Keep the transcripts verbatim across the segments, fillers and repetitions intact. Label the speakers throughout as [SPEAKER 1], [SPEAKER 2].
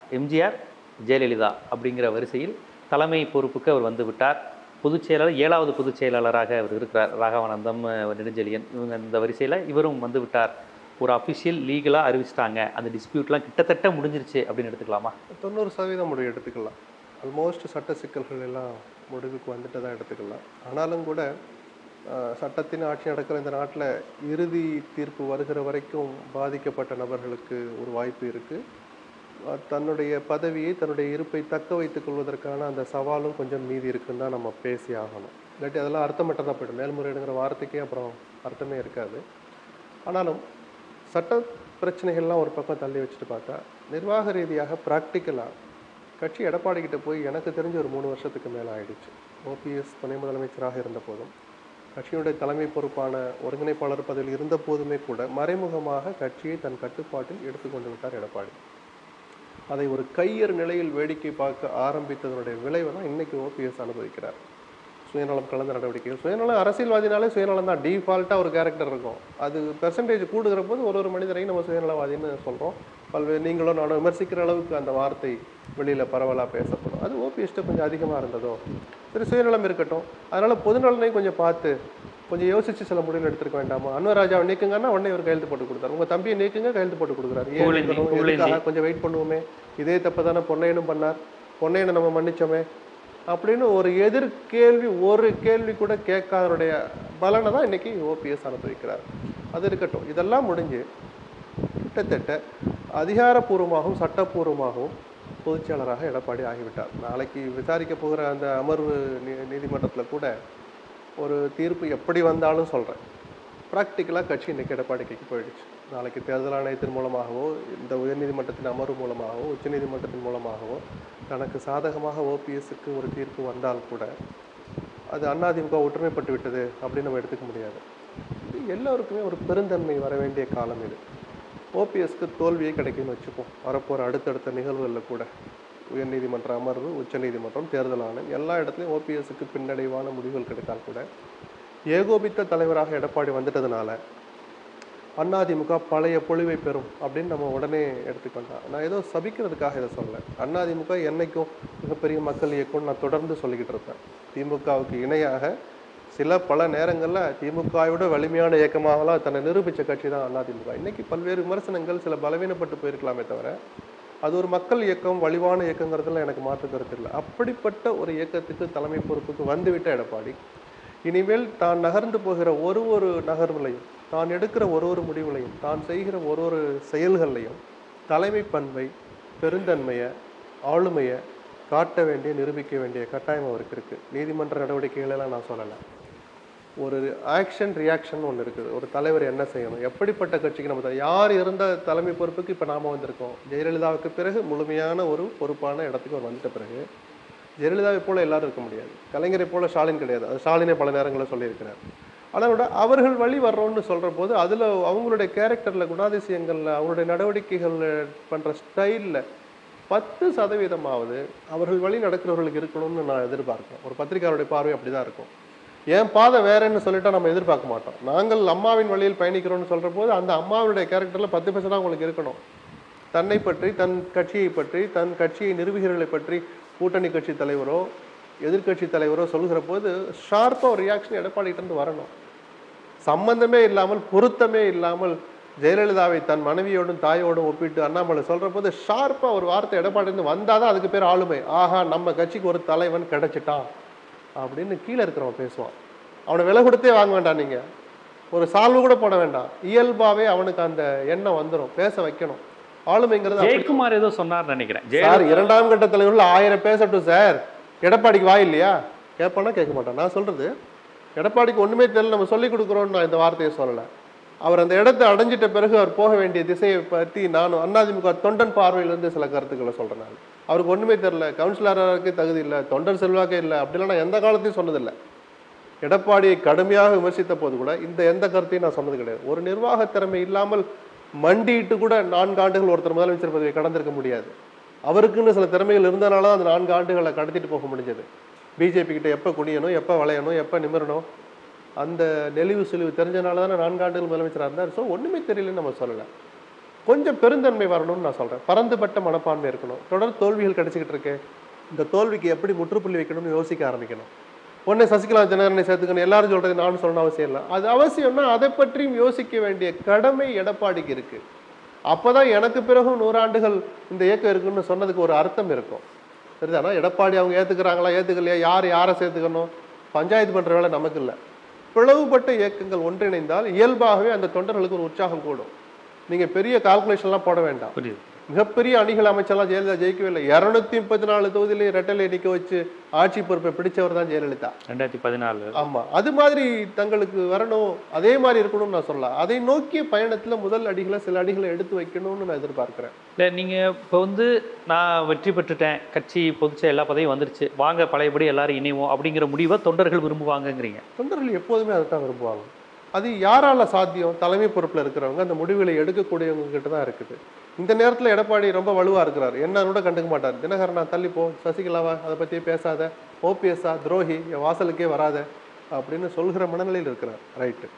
[SPEAKER 1] எம்ஜிஆர், ஜெயலலிதா அப்படிங்கிற வரிசையில் தலைமை பொறுப்புக்கு அவர் வந்து விட்டார். பொதுச் செயலாளர் ஏழாவது பொதுச் செயலாளராக அவர் இருக்கிறார். ராகவானந்தம், நெடுஞ்செழியன் இவங்க இந்த வரிசையில் இவரும் வந்து விட்டார். ஒரு அஃபிஷியல் லீகலாக அறிவிச்சிட்டாங்க. அந்த டிஸ்பியூட்லாம் கிட்டத்தட்ட முடிஞ்சிருச்சு அப்படின்னு எடுத்துக்கலாமா?
[SPEAKER 2] தொண்ணூறு சதவீதம் முடிவு எடுத்துக்கலாம். ஆல்மோஸ்ட் சட்ட சிக்கல்கள் எல்லாம் முடிவுக்கு வந்துட்டு தான் எடுத்துக்கலாம். ஆனாலும் கூட சட்டத்தின் ஆட்சி நடக்கிற இந்த நாட்டில் இறுதி தீர்ப்பு வருகிற வரைக்கும் பாதிக்கப்பட்ட நபர்களுக்கு ஒரு வாய்ப்பு இருக்குது. தன்னுடைய பதவியை, தன்னுடைய இருப்பை தக்க வைத்துக் கொள்வதற்கான அந்த சவாலும் கொஞ்சம் மீதி இருக்குன்னு தான் நம்ம பேசி ஆகணும். இல்லாட்டி அதெல்லாம் அர்த்தமற்றதாக போய்டும். மேல்முறையீடுங்கிற வார்த்தைக்கே அப்புறம் அர்த்தமே இருக்காது. ஆனாலும் சட்ட பிரச்சனைகள்லாம் ஒரு பக்கம் தள்ளி வச்சுட்டு பார்த்தா, நிர்வாக ரீதியாக ப்ராக்டிக்கலாக கட்சி எடப்பாடிக்கிட்ட போய் எனக்கு தெரிஞ்ச ஒரு மூணு வருஷத்துக்கு மேலே ஆயிடுச்சு. ஓபிஎஸ் துணை முதலமைச்சராக இருந்த போதும், கட்சியினுடைய தலைமை பொறுப்பான ஒருங்கிணைப்பாளர் பதவியில் இருந்த போதுமே கூட மறைமுகமாக கட்சியை தன் கட்டுப்பாட்டில் எடுத்துக்கொண்டு விட்டார் எடப்பாடி. அதை ஒரு கையறு நிலையில் வேடிக்கை பார்க்க ஆரம்பித்ததனுடைய விளைவை தான் இன்னைக்கு ஓபிஎஸ் அனுபவிக்கிறார். சுயநலம் கலந்த நடவடிக்கைகள். சுயநலம் அரசியல்வாதினாலே சுயநலம் தான், டிஃபால்ட்டாக ஒரு கேரக்டர் இருக்கும். அது பெர்சன்டேஜ் கூடுகிற போது ஒரு ஒரு மனிதரையும் நம்ம சுயநலவாதின்னு சொல்கிறோம். பல்வேறு நீங்களும் நானும் விமர்சிக்கிற அளவுக்கு அந்த வார்த்தை வெளியில் பரவலாக பேசப்படும். அது ஓபிஎஸ்ட்டு கொஞ்சம் அதிகமாக இருந்ததோ, சரி சுயநலம் இருக்கட்டும், அதனால் பொதுநலனையும் கொஞ்சம் பார்த்து கொஞ்சம் யோசிச்சு சில முடிவுகள் எடுத்துருக்க வேண்டாமா? அன்வராஜாவை நீக்குங்கன்னா உடனே இவர் கையெழுத்து போட்டு கொடுத்தாரு. உங்கள் தம்பியை நீக்குங்க, கையெழுத்து போட்டு கொடுக்குறாரு. ஏன் கொஞ்சம் வெயிட் பண்ணுவோமே, இதே தப்பு தானே பொன்னையனும் பண்ணார், பொன்னையனை நம்ம மன்னிச்சோமே அப்படின்னு ஒரு எதிர்கேள்வி, ஒரு கேள்வி கூட கேட்காதனுடைய பலனை தான் இன்னைக்கு ஓபிஎஸ் அனுபவிக்கிறார். அது இருக்கட்டும். இதெல்லாம் முடிஞ்சு கிட்டத்தட்ட அதிகாரப்பூர்வமாகவும் சட்டப்பூர்வமாகவும் பொதுச்செயலராக எடப்பாடி ஆகிவிட்டார். நாளைக்கு விசாரிக்க போகிற அந்த அமர்வு நீதிமன்றத்தில் கூட ஒரு தீர்ப்பு எப்படி வந்தாலும் சொல்கிறேன், ப்ராக்டிக்கலாக கட்சி இன்றைக்கி எடப்பாடிக்கு போயிடுச்சு. நாளைக்கு தேர்தல் ஆணையத்தின் மூலமாகவோ, இந்த உயர்நீதிமன்றத்தின் அமர்வு மூலமாகவோ, உச்சநீதிமன்றத்தின் மூலமாகவோ தனக்கு சாதகமாக ஓபிஎஸ்க்கு ஒரு தீர்ப்பு வந்தால் கூட அது அதிமுக ஒற்றுமைப்பட்டு விட்டது அப்படின்னு நம்ம எடுத்துக்க முடியாது. இது எல்லோருக்குமே ஒரு பெருந்தன்மை வர வேண்டிய காலம் இது. ஓபிஎஸ்க்கு தோல்வியே கிடைக்குன்னு வச்சுப்போம். வரப்போகிற அடுத்தடுத்த நிகழ்வுகளில் கூட உயர்நீதிமன்ற அமர்வு, உச்சநீதிமன்றம், தேர்தல் ஆணையம் எல்லா இடத்துலையும் ஓபிஎஸ்க்கு பின்னடைவான முடிவுகள் கிடைத்தால் கூட ஏகோபித்த தலைவராக எடப்பாடி வந்துட்டதுனால அதிமுக பழைய பொழிவை பெறும் அப்படின்னு நம்ம உடனே எடுத்துக்கொண்டோம். நான் ஏதோ சபிக்கிறதுக்காக இதை சொல்லலை. அதிமுக என்னைக்கும் மிகப்பெரிய மக்கள் இயக்கம்னு நான் தொடர்ந்து சொல்லிக்கிட்டு இருப்பேன். திமுகவுக்கு இணையாக சில பல நேரங்களில் திமுகவோட வலிமையான இயக்கமாகலாம் தன்னை நிரூபித்த கட்சி தான் அதிமுக. இன்னைக்கு பல்வேறு விமர்சனங்கள் சில பலவீனப்பட்டு போயிருக்கலாமே தவிர அது ஒரு மக்கள் இயக்கம், வலிவான இயக்கங்கிறதுல எனக்கு மாற்று கருத்து இல்லை. அப்படிப்பட்ட ஒரு இயக்கத்துக்கு தலைமை பொறுப்புக்கு வந்துவிட்ட எடப்பாடி இனிமேல் தான் நகர்ந்து போகிற ஒரு ஒரு நகர்வுலையும், தான் எடுக்கிற ஒரு ஒரு முடிவுலையும், தான் செய்கிற ஒரு ஒரு செயல்களையும் தலைமை பண்பை, பெருந்தன்மையை, ஆளுமையை காட்ட வேண்டிய, நிரூபிக்க வேண்டிய கட்டாயம் அவருக்கு இருக்குது. நீதிமன்ற நடவடிக்கைகளெல்லாம் நான் சொல்லலை. ஒரு ஆக்ஷன் ரியாக்ஷன் ஒன்று இருக்குது. ஒரு தலைவர் என்ன செய்யணும், எப்படிப்பட்ட கட்சிக்கு நம்ம யார் இருந்த தலைமை பொறுப்புக்கு இப்போ நாம் வந்திருக்கோம். ஜெயலலிதாவுக்கு பிறகு முழுமையான ஒரு பொறுப்பான இடத்துக்கு அவர் வந்துட்ட பிறகு ஜெயலலிதாவை போல எல்லாரும் இருக்க முடியாது. கலைஞரை போல ஸ்டாலின் கிடையாது. அது ஸ்டாலினே பல நேரங்களில் சொல்லியிருக்கிறார். அதோட அவர்கள் வழி வர்றோம்னு சொல்கிற போது அதில் அவங்களுடைய கேரக்டரில், குணாதிசயங்களில், அவங்களுடைய நடவடிக்கைகள் பண்ணுற ஸ்டைலில் பத்து சதவீதமாவது அவர்கள் வழி நடக்கிறவர்களுக்கு இருக்கணும்னு நான் எதிர்பார்க்கிறேன். ஒரு பத்திரிகையாளருடைய பார்வை அப்படி தான் இருக்கும். ஏன் பாதை வேறன்னு சொல்லிட்டா நம்ம எதிர்பார்க்க மாட்டோம். நாங்கள் அம்மாவின் வழியில் பயணிக்கிறோம்னு சொல்கிற போது அந்த அம்மாவுடைய கேரக்டரில் பத்து பர்சன்ட் உங்களுக்கு இருக்கணும். தன்னை பற்றி, தன் கட்சியை பற்றி, தன் கட்சியை நிறுவுகிறவர்களை பற்றி கூட்டணி கட்சி தலைவரோ எதிர்கட்சி தலைவரோ சொல்கிற போது ஷார்ப்பாக ஒரு ரியாக்ஷன் எடப்பாடிகிட்டேருந்து வரணும். சம்பந்தமே இல்லாமல், பொருத்தமே இல்லாமல் ஜெயலலிதாவை தன் மனைவியோடும் தாயோடும் ஒப்பிட்டு அண்ணாமலை சொல்கிற போது ஷார்ப்பாக ஒரு வார்த்தை எடப்பாடியிருந்து வந்தால் தான் அதுக்கு பேர் ஆளுமை. ஆஹா, நம்ம கட்சிக்கு ஒரு தலைவன் கிடைச்சிட்டான் அப்படின்னு கீழே இருக்கிறவன் பேசுவான். அவனை விலை கொடுத்தே வாங்க வேண்டாம், நீங்கள் ஒரு சால்வு கூட போட வேண்டாம், இயல்பாகவே அவனுக்கு அந்த எண்ணம் வந்துடும். பேச வைக்கணும். ஆளுமைங்கிறது
[SPEAKER 1] ஜெயக்குமார் ஏதோ சொன்னார் நினைக்கிறேன்.
[SPEAKER 2] சார், இரண்டாம் கட்ட தலைவர்கள் ஆயிரம் பேசட்டும் சார், எடப்பாடிக்கு வாய் இல்லையா? கேட்பானா கேட்க மாட்டான். நான் சொல்றது எடப்பாடிக்கு ஒண்ணுமே தெரியல, நம்ம சொல்லிக் கொடுக்குறோம்னு நான் இந்த வார்த்தையை சொல்லலை. அவர் அந்த இடத்தை அடைஞ்சிட்ட பிறகு அவர் போக வேண்டிய திசையை பற்றி நானும் அதிமுக தொண்டன் பார்வையிலிருந்து சில கருத்துக்களை சொல்றேன். நான் அவருக்கு ஒண்ணுமே தெரியல, கவுன்சிலருக்கு தகுதி இல்லை, தொண்டர் செல்வாக்கே இல்லை அப்படிலாம் நான் எந்த காலத்தையும் சொன்னதில்லை. எடப்பாடியை கடுமையாக விமர்சித்த போது கூட இந்த எந்த கருத்தையும் நான் சொன்னது கிடையாது. ஒரு நிர்வாக திறமை இல்லாமல் மண்டிட்டு கூட நான்கு ஆண்டுகள் ஒருத்தர் முதலமைச்சர் பதவியை கடந்திருக்க முடியாது. அவருக்குன்னு சில திறமைகள் இருந்தனால தான் அந்த நான்கு ஆண்டுகளை கடத்திட்டு போக முடிஞ்சது. பிஜேபி கிட்ட எப்போ குனியணும், எப்போ வளையணும், எப்போ நிமிரணும், அந்த நெளிவு சுழிவு தெரிஞ்சனால தானே நான்கு ஆண்டுகள் முதலமைச்சராக இருந்தார். ஸோ ஒன்றுமே தெரியலன்னு நம்ம சொல்லலை. கொஞ்சம் பெருந்தன்மை வரணும்னு நான் சொல்கிறேன். பரந்துபட்ட மனப்பான்மை இருக்கணும். தொடர் தோல்விகள் கிடைச்சிக்கிட்டு இருக்கு, இந்த தோல்விக்கு எப்படி முற்றுப்புள்ளி வைக்கணும்னு யோசிக்க ஆரம்பிக்கணும். உடனே சசிகலா தினகரனை சேர்த்துக்கணும் எல்லாரும் சொல்கிறது நானும் சொல்லணும் அவசியம் இல்லை. அது அவசியம்னா அதை பற்றியும் யோசிக்க வேண்டிய கடமை எடப்பாடிக்கு இருக்குது. அப்போ தான் எனக்கு பிறகும் நூறாண்டுகள் இந்த இயக்கம் இருக்குன்னு சொன்னதுக்கு ஒரு அர்த்தம் இருக்கும். சரிதானா? எடப்பாடி அவங்க ஏற்றுக்கிறாங்களா ஏற்றுக்கலையா, யார் யாரை சேர்த்துக்கணும், பஞ்சாயத்து பண்ணுற வேலை நமக்கு இல்லை. பிளவுபட்ட இயக்கங்கள் ஒன்றிணைந்தால் இயல்பாகவே அந்த தொண்டர்களுக்கு ஒரு உற்சாகம் கூடும். நீங்கள் பெரிய கால்குலேஷன்லாம் போட வேண்டாம். மிகப்பெரிய அணிகள் அமைச்செல்லாம் ஜெயலலிதா ஜெயிக்கவே இல்லை. இரநூத்தி முப்பத்தி நாலு தொகுதியிலே ரெட்டலை நிற்க வச்சு ஆட்சி பொறுப்பை பிடிச்சவர் தான் ஜெயலலிதா
[SPEAKER 1] ரெண்டாயிரத்தி பதினாலு.
[SPEAKER 2] ஆமாம், அது மாதிரி தங்களுக்கு வரணும், அதே மாதிரி இருக்கணும்னு நான் சொல்லலாம். அதை நோக்கிய பயணத்தில் முதல் அடிகளை சில அடிகளை எடுத்து வைக்கணும்னு நான் எதிர்பார்க்குறேன்.
[SPEAKER 1] இல்லை, நீங்கள் இப்போ வந்து நான் வெற்றி பெற்றுட்டேன், கட்சி பொதுச்சா எல்லா பதவியும் வந்துருச்சு, வாங்க பழையபடி எல்லாரும் இணைவோம் அப்படிங்கிற முடிவை தொண்டர்கள் விரும்புவாங்கங்கிறீங்க?
[SPEAKER 2] தொண்டர்கள் எப்போதுமே அதை தான் விரும்புவாங்க. அது யாரால சாத்தியம்? தலைமை பொறுப்பில் இருக்கிறவங்க, அந்த முடிவுகளை எடுக்கக்கூடியவங்க கிட்ட தான் இருக்குது. இந்த நேரத்தில் எடப்பாடி ரொம்ப வலுவாக இருக்கிறார், என்ன கூட கண்டுக்க மாட்டார். தினகரனா தள்ளிப்போ, சசிகலாவா அதை பற்றியே பேசாத, ஓபிஎஸ்ஆ துரோகி, என் வாசலுக்கே வராத அப்படின்னு சொல்கிற மனநிலையில் இருக்கிறார். ரைட்டு.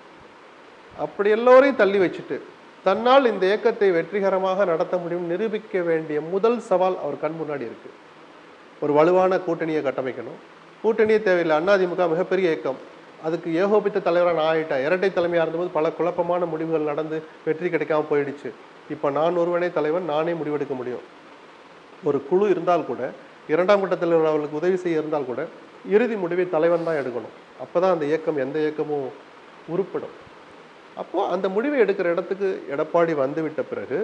[SPEAKER 2] அப்படி எல்லோரையும் தள்ளி வச்சுட்டு தன்னால் இந்த இயக்கத்தை வெற்றிகரமாக நடத்த முடியும் நிரூபிக்க வேண்டிய முதல் சவால் அவர் கண் முன்னாடி இருக்கு. ஒரு வலுவான கூட்டணியை கட்டமைக்கணும். கூட்டணியே தேவையில்லை. அதிமுக மிகப்பெரிய இயக்கம், அதுக்கு ஏகோபித்த தலைவராக நான் ஆகிட்டேன். இரட்டை தலைமையாக இருந்தபோது பல குழப்பமான முடிவுகள் நடந்து வெற்றி கிடைக்காம போயிடுச்சு. இப்போ நான் ஒருவனே தலைவன், நானே முடிவெடுக்க முடியும். ஒரு குழு இருந்தால் கூட, இரண்டாம் கட்ட தலைவர் அவர்களுக்கு உதவி செய்ய இருந்தால் கூட, இறுதி முடிவை தலைவன் தான் எடுக்கணும். அப்போ தான் அந்த இயக்கம் எந்த இயக்கமும் உருப்படும். அப்போது அந்த முடிவை எடுக்கிற இடத்துக்கு எடப்பாடி வந்துவிட்ட பிறகு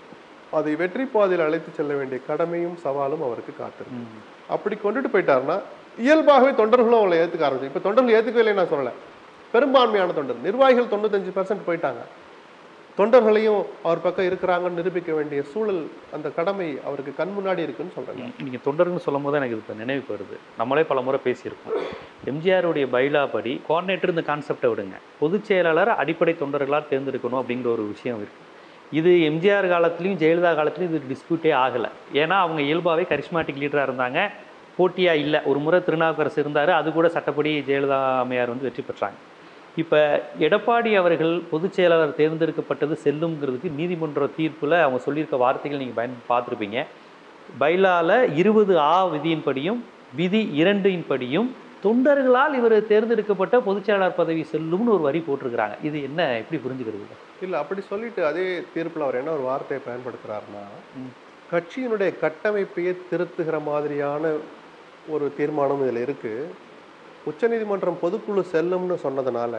[SPEAKER 2] அதை வெற்றி பாதையில் அழைத்து செல்ல வேண்டிய கடமையும் சவாலும் அவருக்கு காத்திருக்கு. அப்படி கொண்டுட்டு போயிட்டாருன்னா இயல்பாகவே தொண்டர்களும் அவங்களை ஏற்றுக்க ஆரம்பிச்சு. இப்போ தொண்டர்கள் ஏற்றுக்கவே இல்லை நான் சொல்லலை, பெரும்பான்மையான தொண்டர், நிர்வாகிகள் தொண்ணூத்தஞ்சு பர்சன்ட் போயிட்டாங்க. தொண்டர்களையும் அவர் பக்கம் இருக்கிறாங்கன்னு நிரூபிக்க வேண்டிய சூழல், அந்த கடமை அவருக்கு கண் முன்னாடி இருக்குன்னு சொல்கிறேன்.
[SPEAKER 1] நீங்கள் தொண்டர்னு சொல்லும் போது எனக்கு இப்போ நினைவுக்கு வருது, நம்மளே பல முறை பேசியிருக்கோம். எம்ஜிஆருடைய பைலா படி கோஆர்டினேட்டர் இந்த கான்செப்டை விடுங்க, பொதுச் செயலாளர் அடிப்படை தொண்டர்களால் தேர்ந்தெடுக்கணும் அப்படிங்கிற ஒரு விஷயம் இருக்குது. இது எம்ஜிஆர் காலத்துலேயும் ஜெயலலிதா காலத்துலையும் இது டிஸ்பியூட்டே ஆகலை. ஏன்னா அவங்க இயல்பாகவே கரிஸ்மாட்டிக் லீடராக இருந்தாங்க, போட்டியாக இல்லை. ஒரு முறை திருநாவுக்கரசு இருந்தார், அது கூட சட்டப்படி ஜெயலலிதா அம்மையார் வந்து வெற்றி பெற்றாங்க. இப்போ எடப்பாடி அவர்கள் பொதுச் செயலாளர் தேர்ந்தெடுக்கப்பட்டது செல்லுங்கிறதுக்கு நீதிமன்ற தீர்ப்பில் அவங்க சொல்லியிருக்க வார்த்தைகள் நீங்கள் பயன் பார்த்துருப்பீங்க. பைலாவில் இருபது ஆ விதியின்படியும் விதி இரண்டின் படியும் தொண்டர்களால் இவர் தேர்ந்தெடுக்கப்பட்ட பொதுச் செயலாளர் பதவி செல்லும்னு ஒரு வரி போட்டிருக்கிறாங்க. இது என்ன, எப்படி புரிஞ்சுக்கிறது?
[SPEAKER 2] இல்லை, அப்படி சொல்லிட்டு அதே தீர்ப்பில் அவர் என்ன ஒரு வார்த்தையை பயன்படுத்துகிறாருன்னா, கட்சியினுடைய கட்டமைப்பையே திருத்துகிற மாதிரியான ஒரு தீர்மானம் இதில் இருக்குது. உச்சநீதிமன்றம் பொதுக்குழு செல்லும்னு சொன்னதுனால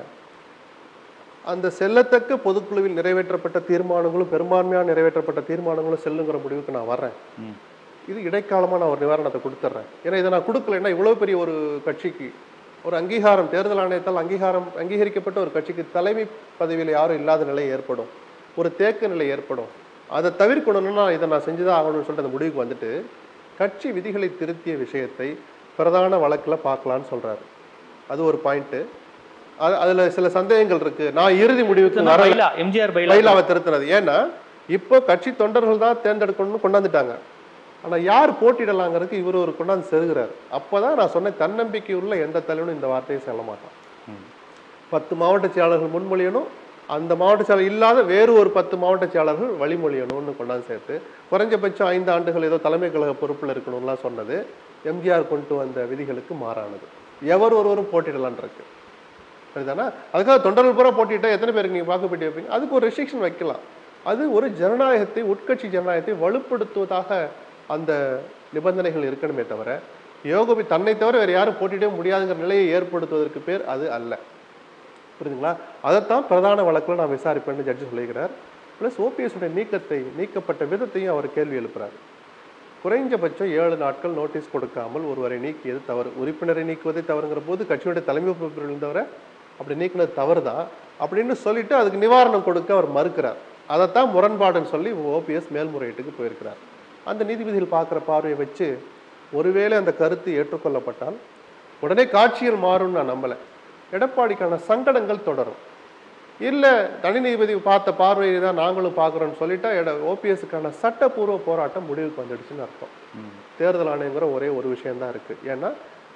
[SPEAKER 2] அந்த செல்லத்தக்க பொதுக்குழுவில் நிறைவேற்றப்பட்ட தீர்மானங்களும் பெரும்பான்மையாக நிறைவேற்றப்பட்ட தீர்மானங்களும் செல்லுங்கிற முடிவுக்கு நான் வர்றேன். இது இடைக்காலமாக நான் ஒரு நிவாரணத்தை கொடுத்துட்றேன். ஏன்னா இதை நான் கொடுக்கலைன்னா இவ்வளோ பெரிய ஒரு கட்சிக்கு ஒரு அங்கீகாரம், தேர்தல் ஆணையத்தால் அங்கீகாரம் அங்கீகரிக்கப்பட்ட ஒரு கட்சிக்கு தலைமை பதவியில் யாரும் இல்லாத நிலை ஏற்படும், ஒரு தேக்க நிலை ஏற்படும். அதை தவிர்க்கணும்னா இதை நான் செஞ்சுதான் ஆகணும்னு சொல்லிட்டு அந்த முடிவுக்கு வந்துட்டு கட்சி விதிகளை திருத்திய விஷயத்தை பிரதான வழக்கில் பார்க்கலான்னு சொல்கிறாரு. அது ஒரு பாயிண்ட்டு. அது அதில் சில சந்தேகங்கள் இருக்குது. நான் இறுதி முடிவுக்கு வரல
[SPEAKER 1] எம்ஜிஆர்
[SPEAKER 2] பைலாவை திருத்துறது. ஏன்னா இப்போ கட்சி தொண்டர்கள் தான் தேர்ந்தெடுக்கணும்னு கொண்டாந்துட்டாங்க. ஆனால் யார் போட்டியிடலாங்கிறதுக்கு இவர் ஒரு கொண்டாந்து செருகிறார். அப்போ தான் நான் சொன்னேன், தன்னம்பிக்கை உள்ள எந்த தலைவனும் இந்த வார்த்தையை சொல்ல மாட்டான். பத்து மாவட்ட செயலாளர்கள் முன்மொழியணும், அந்த மாவட்ட செயலாளர் இல்லாத வேறு ஒரு பத்து மாவட்ட செயலாளர்கள் வழிமொழியணும்னு கொண்டாந்து சேர்த்து குறைஞ்சபட்சம் ஐந்து ஆண்டுகள் ஏதோ தலைமை கழக பொறுப்பில் இருக்கணும்லாம் சொன்னது எம்ஜிஆர் கொண்டு வந்த விதிகளுக்கு மாறானது. எவர் ஒருவரும் போட்டியிடலான் இருக்கு. சரிதானா? அதுக்காக தொண்டர்கள் பூரா போட்டிட்டா எத்தனை பேருக்கு நீங்கள் வாக்குப்பட்டி வைப்பீங்க? அதுக்கு ஒரு ரெஸ்ட்ரிக்ஷன் வைக்கலாம். அது ஒரு ஜனநாயகத்தை, உட்கட்சி ஜனநாயகத்தை வலுப்படுத்துவதாக அந்த நிபந்தனைகள் இருக்கணுமே தவிர யோகபி தன்னை தவிர வேறு யாரும் போட்டியிடவே முடியாதுங்கிற நிலையை ஏற்படுத்துவதற்கு பேர் அது அல்ல. புரியுதுங்களா? அதைத்தான் பிரதான வழக்கில் நான் விசாரிப்பேன்னு ஜட்ஜி சொல்லிக்கிறார். ப்ளஸ் ஓபிஎஸ் உடைய நீக்கத்தை, நீக்கப்பட்ட விதத்தையும் அவர் கேள்வி எழுப்புறாரு. குறைஞ்சபட்சம் ஏழு நாட்கள் நோட்டீஸ் கொடுக்காமல் ஒருவரை நீக்கியது தவறு. உறுப்பினரை நீக்குவதே தவறுங்கிற போது கட்சியுடைய தலைமை பொறுப்பில் இருந்தவரை அப்படி நீக்கினது தவறு தான் அப்படின்னு சொல்லிட்டு அதுக்கு நிவாரணம் கொடுக்க அவர் மறுக்கிறார். அதைத்தான் முரண்பாடுன்னு சொல்லி ஓபிஎஸ் மேல்முறையீட்டுக்கு போயிருக்கிறார். அந்த நீதிபதிகள் பார்க்குற பார்வையை வச்சு ஒருவேளை அந்த கருத்து ஏற்றுக்கொள்ளப்பட்டால் உடனே காட்சியில் மாறும்னு நான் நம்பலை. எடப்பாடிக்கான சங்கடங்கள் தொடரும். இல்லை தனி நீதிபதி பார்த்த பார்வையை தான் நாங்களும் பார்க்குறோன்னு சொல்லிட்டா எட ஓபிஎஸ்க்கான சட்டப்பூர்வ போராட்டம் முடிவுக்கு வந்துடுச்சுன்னு அர்த்தம். தேர்தல் ஆணையங்கிற ஒரே ஒரு விஷயந்தான் இருக்குது. ஏன்னா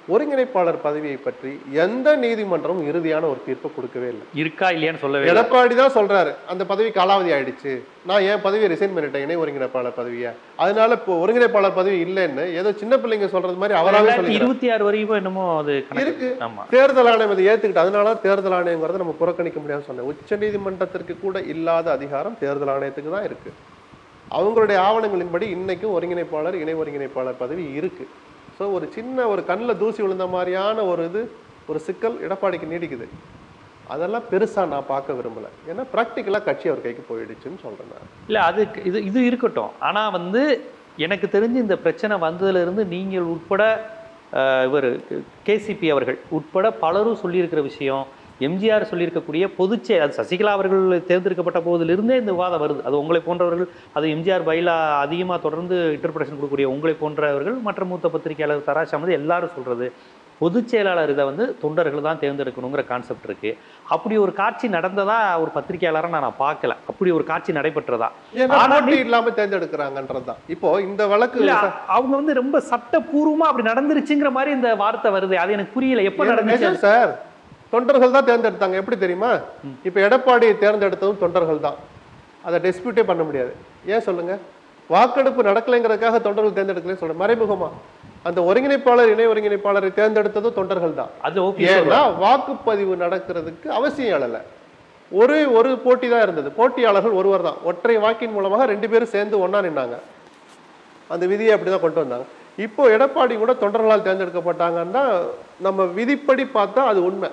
[SPEAKER 2] ஒருங்கிணைப்பாளர் பதவியை பற்றி எந்த நீதிமன்றமும் இறுதியான ஒரு தீர்ப்பை கொடுக்கவே இல்லை.
[SPEAKER 1] இருக்கா இல்லையான்னு சொல்லவே இல்லை.
[SPEAKER 2] எடப்பாடி தான் சொல்றாரு அந்த பதவி காலாவதி ஆயிடுச்சு, நான் ஏன் பதவியை ரிசைன் பண்ணிட்டேன் இணை ஒருங்கிணைப்பாளர் பதவியை, அதனால இப்போ ஒருங்கிணைப்பாளர் பதவி இல்லைன்னு ஏதோ சின்ன பிள்ளைங்க சொல்றது மாதிரி அவராக சொல்லி
[SPEAKER 1] இருபத்தி ஆறு வரைக்கும் என்னமோ அது
[SPEAKER 2] இருக்கு. தேர்தல் ஆணையம் அதை ஏத்துக்கிட்டு, அதனால தேர்தல் ஆணையங்கிறத நம்ம புறக்கணிக்க முடியாதுன்னு சொன்னேன். உச்ச நீதிமன்றத்திற்கு கூட இல்லாத அதிகாரம் தேர்தல் ஆணையத்துக்கு தான் இருக்கு. அவங்களுடைய ஆவணங்களின்படி இன்னைக்கும் ஒருங்கிணைப்பாளர் இணை ஒருங்கிணைப்பாளர் பதவி இருக்கு. ஸோ ஒரு சின்ன ஒரு கண்ணில் தூசி விழுந்த மாதிரியான ஒரு இது ஒரு சிக்கல் எடப்பாடிக்கு நீடிக்குது. அதெல்லாம் பெருசாக நான் பார்க்க விரும்பலை. ஏன்னா ப்ராக்டிக்கலாக கட்சி அவர் கைக்கு போயிடுச்சுன்னு சொல்கிறேன் நான்.
[SPEAKER 1] இல்லை அது இது இது இருக்கட்டும். ஆனால் வந்து எனக்கு தெரிஞ்சு இந்த பிரச்சனை வந்ததுலேருந்து நீங்கள் உட்பட இவர் கேசிபி அவர்கள் உட்பட பலரும் சொல்லியிருக்கிற விஷயம், எம்ஜிஆர் சொல்லியிருக்கக்கூடிய பொதுச்செய அது சசிகலா அவர்கள் தேர்ந்தெடுக்கப்பட்ட போதிலிருந்தே இந்த விவாதம் வருது. அது உங்களை போன்றவர்கள், அது எம்ஜிஆர் பைலா அதிகமாக தொடர்ந்து இன்டர்பிரேஷன் கொடுக்கக்கூடிய உங்களை போன்றவர்கள், மற்ற மூத்த பத்திரிகையாளர் தராஷ் அமது எல்லாரும் சொல்கிறது பொதுச் செயலாளர் இதை வந்து தொண்டர்கள் தான் தேர்ந்தெடுக்கணுங்கிற கான்செப்ட் இருக்குது. அப்படி ஒரு காட்சி நடந்ததா ஒரு பத்திரிகையாளராக நான் பார்க்கல. அப்படி ஒரு காட்சி நடைபெற்றதா
[SPEAKER 2] இல்லாமல் தேர்ந்தெடுக்கிறாங்கன்றதுதான் இப்போ இந்த வழக்கு.
[SPEAKER 1] அவங்க வந்து ரொம்ப சட்டப்பூர்வமாக அப்படி நடந்துருச்சுங்கிற மாதிரி இந்த வார்த்தை வருது. அது எனக்கு புரியல. எப்போ நடந்துச்சு
[SPEAKER 2] சார்? தொண்டர்கள் தான் தேர்ந்தெடுத்தாங்க. எப்படி தெரியுமா? இப்போ எடப்பாடியை தேர்ந்தெடுத்ததும் தொண்டர்கள் தான். அதை டிஸ்பியூட்டே பண்ண முடியாது. ஏன் சொல்லுங்க? வாக்கெடுப்பு நடக்கலைங்கிறதுக்காக தொண்டர்கள் தேர்ந்தெடுக்கலன்னு சொல்ற மறைமுகமா அந்த ஒருங்கிணைப்பாளர் இணை ஒருங்கிணைப்பாளரை தேர்ந்தெடுத்ததும் தொண்டர்கள் தான். ஏன்னா வாக்குப்பதிவு நடக்கிறதுக்கு அவசியம் எழல. ஒரே ஒரு போட்டி தான் இருந்தது. போட்டியாளர்கள் ஒருவர் தான். ஒற்றை வாக்கின் மூலமாக ரெண்டு பேரும் சேர்ந்து ஒன்னா நின்னாங்க. அந்த விதியை அப்படிதான் கொண்டு வந்தாங்க. இப்போ எடப்பாடி கூட தொண்டர்களால் தேர்ந்தெடுக்கப்பட்டாங்கன்னா நம்ம விதிப்படி பார்த்தா அது உண்மை.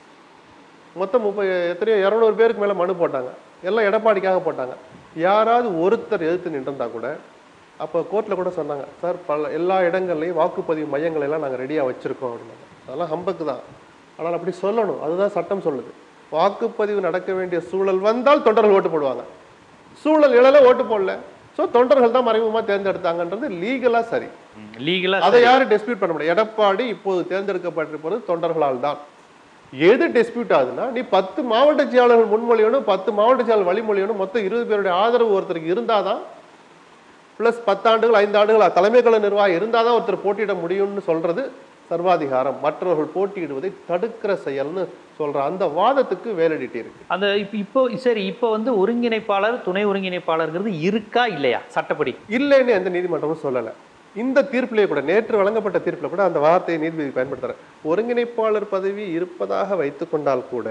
[SPEAKER 2] மொத்தம் முப்பது எத்தனையோ இரநூறு பேருக்கு மேலே மனு போட்டாங்க. எல்லாம் எடப்பாடிக்காக போட்டாங்க. யாராவது ஒருத்தர் எதிர்த்து நின்றுந்தா கூட அப்போ கோர்ட்டில் கூட சொன்னாங்க, சார் பல எல்லா இடங்கள்லையும் வாக்குப்பதிவு மையங்கள் எல்லாம் நாங்கள் ரெடியாக வச்சுருக்கோம் அப்படின்னாங்க. அதெல்லாம் ஹம்பக்கு தான். ஆனால் அப்படி சொல்லணும். அதுதான் சட்டம் சொல்லுது. வாக்குப்பதிவு நடக்க வேண்டிய சூழல் வந்தால் தொண்டர்கள் ஓட்டு போடுவாங்க. சூழல் இழல ஓட்டு போடல. ஸோ தொண்டர்கள் தான் மறைமுகமாக தேர்ந்தெடுத்தாங்கன்றது லீகலாக சரி.
[SPEAKER 1] லீகலாக
[SPEAKER 2] அதை யாரும் டிஸ்பியூட் பண்ண முடியாது. எடப்பாடி இப்போது தேர்ந்தெடுக்கப்பட்டிருப்பது தொண்டர்களால் தான். எது டிஸ்பியூட் ஆகுதுன்னா, நீ பத்து மாவட்ட செயலாளர்கள் முன்மொழியணும், பத்து மாவட்ட செயலாளர் வழிமொழியணும், மொத்தம் இருபது பேருடைய ஆதரவு ஒருத்தருக்கு இருந்தாதான், பிளஸ் பத்தாண்டுகள் ஐந்து ஆண்டுகள் தலைமை கழக நிர்வாகம் இருந்தாதான் ஒருத்தர் போட்டியிட முடியும்னு சொல்றது சர்வாதிகாரம். மற்றவர்கள் போட்டியிடுவதை தடுக்கிற செயல்னு சொல்ற அந்த வாதத்துக்கு வேலிடிட்டி இருக்கு.
[SPEAKER 1] அந்த இப்போ இப்போ சரி இப்போ வந்து ஒருங்கிணைப்பாளர் துணை ஒருங்கிணைப்பாளர்ங்கிறது இருக்கா இல்லையா? சட்டப்படி
[SPEAKER 2] இல்லைன்னு எந்த நீதிமன்றமும் சொல்லலை. இந்த தீர்ப்பிலே கூட, நேற்று வழங்கப்பட்ட தீர்ப்பில் கூட அந்த வார்த்தையை நீதிபதி பயன்படுத்துறார். ஒருங்கிணைப்பாளர் பதவி இருப்பதாக வைத்துக் கொண்டால் கூட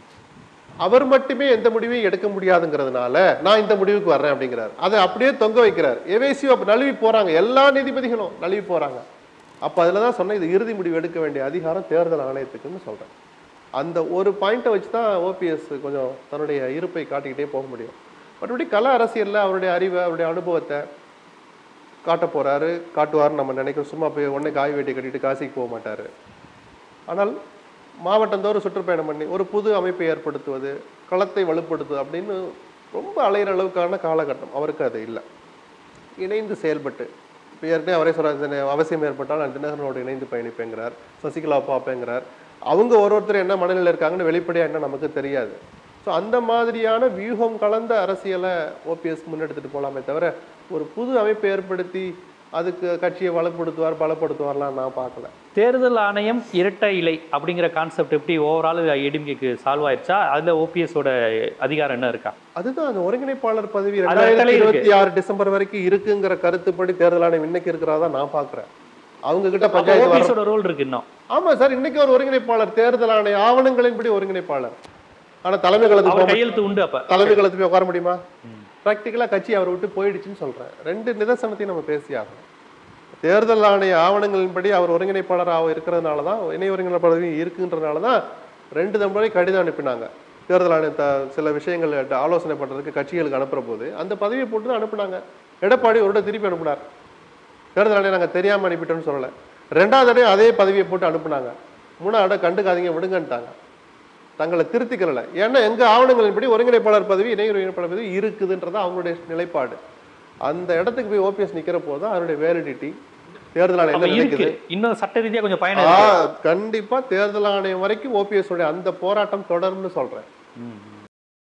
[SPEAKER 2] அவர் மட்டுமே எந்த முடிவையும் எடுக்க முடியாதுங்கிறதுனால நான் இந்த முடிவுக்கு வர்றேன் அப்படிங்கிறார். அதை அப்படியே தொங்க வைக்கிறார். எவேசிவ் அப்ப நழுவி போறாங்க. எல்லா நீதிபதிகளும் நழுவி போறாங்க. அப்ப அதுலதான் சொன்ன இது இறுதி முடிவு எடுக்க வேண்டிய அதிகாரம் தேர்தல் ஆணையத்துக்குன்னு சொல்றேன். அந்த ஒரு பாயிண்ட்டை வச்சு தான் ஓபிஎஸ் கொஞ்சம் தன்னுடைய இருப்பை காட்டிக்கிட்டே போக முடியும். மற்றபடி கல அரசியல்ல அவருடைய அறிவை அவருடைய அனுபவத்தை காட்ட போறாரு, காட்டுவார்னு நம்ம நினைக்கிறோம். சும்மா போய் உடனே காய் வேட்டி கட்டிட்டு காசிக்கு போக மாட்டாரு. ஆனால் மாவட்டந்தோறும் சுற்றுப்பயணம் பண்ணி ஒரு புது அமைப்பை ஏற்படுத்துவது, களத்தை வலுப்படுத்துவது அப்படின்னு ரொம்ப அலையிற அளவுக்கான காலகட்டம் அவருக்கு அது இல்லை. இணைந்து செயல்பட்டு இப்போ ஏற்கனவே அவரே சொல்ற அவசியம் ஏற்பட்டால் நான் தினகரனோடு இணைந்து பயணிப்பேங்கிறார், சசிகலா பார்ப்பேங்கிறார். அவங்க ஒரு ஒருத்தர் என்ன மனநிலையில் இருக்காங்கன்னு வெளிப்படையாக என்ன நமக்கு தெரியாது. ஸோ அந்த மாதிரியான வியூகம் கலந்த அரசியலை ஓபிஎஸ் முன்னெடுத்துட்டு போகலாமே தவிர ஒரு புது அமைப்பை ஏற்படுத்தி அதுக்கு கட்சியை வளப்படுத்துவார் பலப்படுத்துவார்லாம் நான் பார்க்கல.
[SPEAKER 1] தேர்தல் ஆணையம் இரட்டை இலை அப்படிங்கிற கான்செப்ட் எப்படி ஓவரால் ஏடிஎம்கேக்கு சால்வ் ஆயிடுச்சா? அதுல ஓபிஎஸோட அதிகாரம் என்ன இருக்கா?
[SPEAKER 2] அதுதான் அந்த ஒருங்கிணைப்பாளர் பதவி ரெண்டாயிரத்தி இருபத்தி ஆறு டிசம்பர் வரைக்கும் இருக்குங்கிற கருத்துப்படி தேர்தல் ஆணையம் இன்னைக்கு இருக்கிறதா நான் பாக்குறேன். அவங்க கிட்ட பஞ்சாயத்து
[SPEAKER 1] ரோல் இருக்கு இன்னும்.
[SPEAKER 2] ஆமா சார், இன்னைக்கு ஒரு ஒருங்கிணைப்பாளர் தேர்தல் ஆணைய ஆவணங்களின்படி ஒருங்கிணைப்பாளர். ஆனா தலைமை கழகத்துக்கு கையெழுத்து உண்டு. அப்ப தலைமை கழகத்துக்கு போய் உட்கார முடியுமா? பிராக்டிக்கலா கட்சி அவரை விட்டு போயிடுச்சுன்னு சொல்றேன். ரெண்டு நிதர்சனத்தையும் நம்ம பேசியாகணும். தேர்தல் ஆணைய ஆவணங்களின்படி அவர் ஒருங்கிணைப்பாளராக இருக்கிறதுனால தான், இணை ஒருங்கிணைப்பாளர் பதவி இருக்குன்றதுனால தான் ரெண்டு தம்பரை கடிதம் அனுப்பினாங்க. தேர்தல் ஆணையத்தை சில விஷயங்கள் ஆலோசனை பண்ணுறதுக்கு கட்சிகளுக்கு அனுப்புகிற போது அந்த பதவியை போட்டு தான் அனுப்புனாங்க. எடப்பாடி ஒரு திருப்பி அனுப்புனார். தேர்தல் ஆணையம் நாங்கள் தெரியாமல் அனுப்பிட்டோன்னு சொல்லலை. ரெண்டாவது தடவை அதே பதவியை போட்டு அனுப்புனாங்க. மூணாவது இடம் கண்டுக்காதீங்க விடுங்கன்ட்டாங்க. தங்களை திருத்திக்கிறல. ஏன்னா எங்க ஆவணங்களின்படி ஒருங்கிணைப்பாளர் பதவி இணை ஒருங்கிணைப்பாளர் பதவி இருக்குதுன்றதா அவங்களுடைய நிலைப்பாடு. அந்த இடத்துக்கு போய் ஓபிஎஸ் நிக்கிற போது அவருடைய வேலிடிட்டி தேர்தல் ஆணையம் இருக்குது.
[SPEAKER 1] இன்னும் சட்ட ரீதியா கொஞ்சம் பயணம்
[SPEAKER 2] கண்டிப்பா தேர்தல் ஆணையம் வரைக்கும் ஓபிஎஸ் உடைய அந்த போராட்டம் தொடரும்னு சொல்றேன்.